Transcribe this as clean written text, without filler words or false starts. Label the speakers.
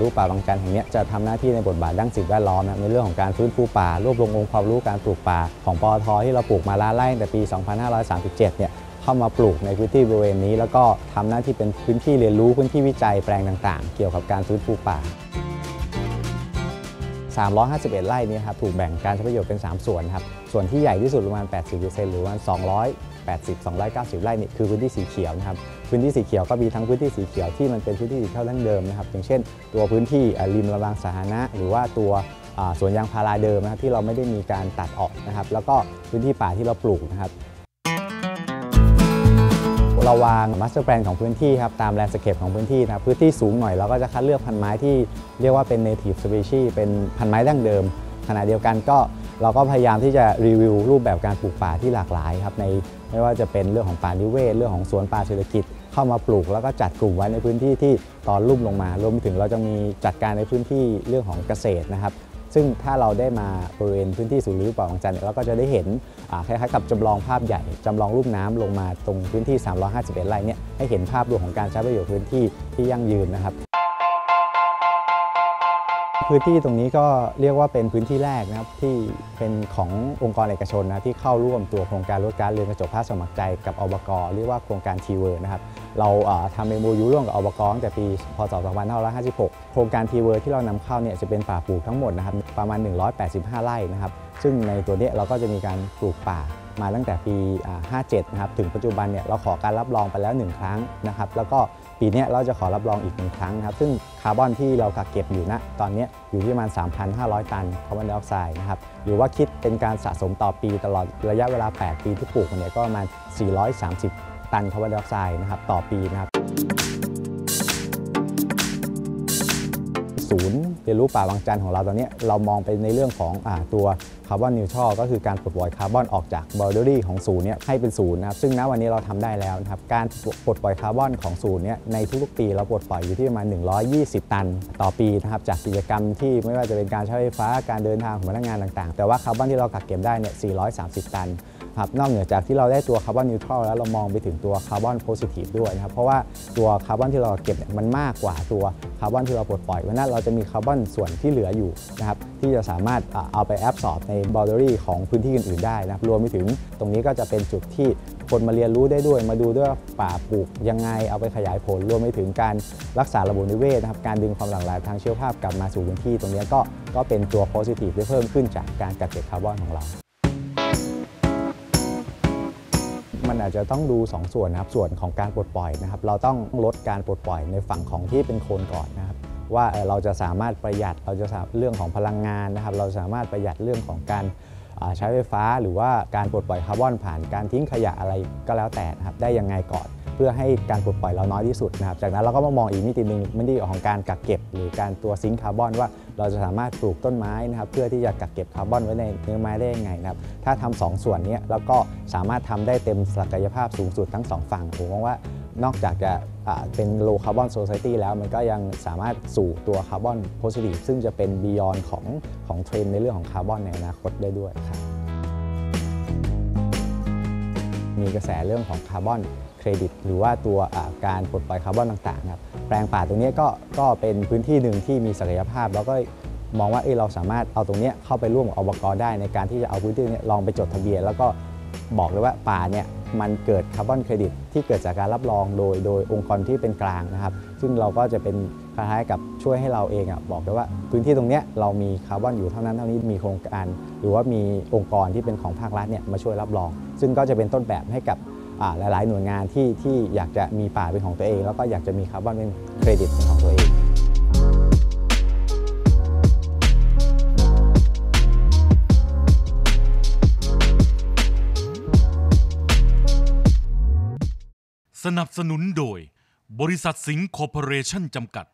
Speaker 1: รู้ป่าบางจันแห่งนี้จะทำหน้าที่ในบทบาทด้านสิ่งแวดล้อมในเรื่องของการฟื้นฟูป่ารวบรวมองค์ความรู้การปลูกป่าของปตท.ที่เราปลูกมาล้านไร่ตั้งแต่ปี 2537 เนี่ยเข้ามาปลูกในพื้นที่บริเวณนี้แล้วก็ทำหน้าที่เป็นพื้นที่เรียนรู้พื้นที่วิจัยแปลงต่างๆเกี่ยวกับการฟื้นฟูป่า351 ไร่นี้ครับถูกแบ่งการใช้ประโยชน์เป็น3ส่วนครับส่วนที่ใหญ่ที่สุดประมาณ 80% หรือว่า290-290 ไร่นี่คือพื้นที่สีเขียวนะครับพื้นที่สีเขียวก็มีทั้งพื้นที่สีเขียวที่มันเป็นพื้นที่สีเขียวดั้งเดิมนะครับอย่างเช่นตัวพื้นที่ริมระบางสาธารณะหรือว่าตัวสวนยางพาราเดิมนะครับที่เราไม่ได้มีการตัดออกนะครับแล้วก็พื้นที่ป่าที่เราปลูกนะครับเราวางมาสเตอร์แพลนของพื้นที่ครับตามแลนด์สเคปของพื้นที่นะครับพื้นที่สูงหน่อยเราก็จะคัดเลือกพันไม้ที่เรียกว่าเป็น native species เป็นพันไม้ดั้งเดิมขณะเดียวกันก็เราก็พยายามที่จะรีวิวรูปแบบการปลูกป่าที่หลากหลายครับในไม่ว่าจะเป็นเรื่องของป่านิเวศเรื่องของสวนป่าเศรษฐกิจเข้ามาปลูกแล้วก็จัดกลุ่มไว้ในพื้นที่ที่ตอนลุ่มลงมารวมไปถึงเราจะมีจัดการในพื้นที่เรื่องของเกษตรนะครับซึ่งถ้าเราได้มาบริเวณพื้นที่ศูนย์รู้ป่าบางจันเราก็จะได้เห็นคล้ายๆกับจำลองภาพใหญ่จำลองรูปน้ำลงมาตรงพื้นที่351 ไร่เนี่ยให้เห็นภาพรวมของการใช้ประโยชน์พื้นที่ที่ยั่งยืนนะครับพื้นที่ตรงนี้ก็เรียกว่าเป็นพื้นที่แรกนะครับที่เป็นขององค์กรเอกชนนะที่เข้าร่วมตัวโครงการลดก๊าซเรือนกระจกภาคสมัครใจกับอบก.เรียกว่าโครงการทีเวิร์นะครับเราทำ MOU ร่วมกับอบก.ตั้งแต่ปีพ.ศ. 2556โครงการทีเวิร์ที่เรานำเข้าเนี่ยจะเป็นป่าปลูกทั้งหมดนะครับประมาณ185 ไร่นะครับซึ่งในตัวนี้เราก็จะมีการปลูกป่ามาตั้งแต่ปี 57 นะครับถึงปัจจุบันเนี่ยเราขอการรับรองไปแล้ว1 ครั้งนะครับแล้วก็ปีนี้เราจะขอรับรองอีก1 ครั้งนะครับซึ่งคาร์บอนที่เรากักเก็บอยู่ณตอนนี้อยู่ที่ประมาณ 3,500 ตันคาร์บอนไดออกไซด์นะครับหรือว่าคิดเป็นการสะสมต่อปีตลอดระยะเวลา8 ปีที่ปลูกเนี่ยก็ประมาณ430 ตันคาร์บอนไดออกไซด์นะครับต่อปีนะครับศูนย์เรียนรู้ป่าบางจันของเราตอนนี้เรามองไปในเรื่องของตัวคาร์บอนนิวทรัลก็คือการปลดปล่อยคาร์บอนออกจากบอร์เดอรี่ของศูนย์เนี่ยให้เป็นศูนย์นะครับซึ่งณวันนี้เราทำได้แล้วนะครับการปลดปล่อยคาร์บอนของศูนย์เนี่ยในทุกๆปีเราปลดปล่อยอยู่ที่ประมาณ120 ตันต่อปีนะครับจากกิจกรรมที่ไม่ว่าจะเป็นการใช้ไฟฟ้าการเดินทางของพนักงานต่างๆแต่ว่าคาร์บอนที่เรากักเก็บได้เนี่ย430 ตันครับนอกเหนือจากที่เราได้ตัวคาร์บอนนิวทรัลแล้วเรามองไปถึงตัวคาร์บอนโพซิทีฟด้วยนะครับเพราะว่าตัวคาร์บอนที่เราเก็บมันมากกว่าตัวคาร์บอนที่เราปลดปล่อยเพราะนั้นเราจะมีคาร์บอนส่วนที่เหลืออยู่นะครับที่จะสามารถเอาไปแอบซอร์บในบอร์เดอรี่ของพื้นที่อื่นๆได้นะครับรวมไปถึงตรงนี้ก็จะเป็นจุดที่คนมาเรียนรู้ได้ด้วยมาดูด้วยป่าปลูกยังไงเอาไปขยายผลรวมไปถึงการรักษาระบบนิเวศนะครับการดึงความหลากหลายทางชีวภาพกลับมาสู่พื้นที่ตรงนี้ก็เป็นตัวโพซิทีฟที่เพิ่มขึ้นจากการกักเก็บคาร์บอนของเรามันอาจจะต้องดู2 ส่วนนะครับส่วนของการปลดปล่อยนะครับเราต้องลดการปลดปล่อยในฝั่งของที่เป็นโคลนก่อนนะครับว่าเราจะสามารถประหยัดเราจะเรื่องของพลังงานนะครับเราสามารถประหยัดเรื่องของการใช้ไฟฟ้าหรือว่าการปลดปล่อยคาร์บอนผ่านการทิ้งขยะอะไรก็แล้วแต่นะครับได้ยังไงก่อนเพื่อให้การปลดปล่อยเราน้อยที่สุดนะครับจากนั้นเราก็มามองอีกมิติหนึ่งมิติของการกักเก็บหรือการตัวซิงค์คาร์บอนว่าเราจะสามารถปลูกต้นไม้นะครับเพื่อที่จะกักเก็บคาร์บอนไว้ในเนื้อไม้ได้ยังไงนะครับถ้าทำ2 ส่วนนี้แล้วก็สามารถทำได้เต็มศักยภาพสูงสุดทั้ง2 ฝั่งผมมองว่านอกจากจะเป็น low carbon society แล้วมันก็ยังสามารถสู่ตัว carbon positive ซึ่งจะเป็น beyond ของเทรนด์ในเรื่องของคาร์บอนในอนาคตได้ด้วยครับมีกระแสเรื่องของคาร์บอนเครดิตหรือว่าตัวการปลดปล่อยคาร์บอนต่างๆครับแปลงป่าตรงนี้ก็เป็นพื้นที่หนึ่งที่มีศักยภาพแล้วก็มองว่าเราสามารถเอาตรงนี้เข้าไปร่วมกับอบก.ได้ในการที่จะเอาพื้นที่นี้ลองไปจดทะเบียนแล้วก็บอกเลยว่าป่าเนี่ยมันเกิดคาร์บอนเครดิตที่เกิดจากการรับรองโดยองค์กรที่เป็นกลางนะครับซึ่งเราก็จะเป็นคล้ายๆกับช่วยให้เราเองบอกได้ว่าพื้นที่ตรงนี้เรามีคาร์บอนอยู่เท่านั้นเท่านี้มีโครงการหรือว่ามีองค์กรที่เป็นของภาครัฐเนี่ยมาช่วยรับรองซึ่งก็จะเป็นต้นแบบให้กับหลายๆหน่วยงานที่อยากจะมีป่าเป็นของตัวเองแล้วก็อยากจะมีคาร์บอนเป็นเครดิตเป็นของตัวเอง
Speaker 2: สนับสนุนโดยบริษัทสิงห์คอร์ปอเรชั่นจำกัด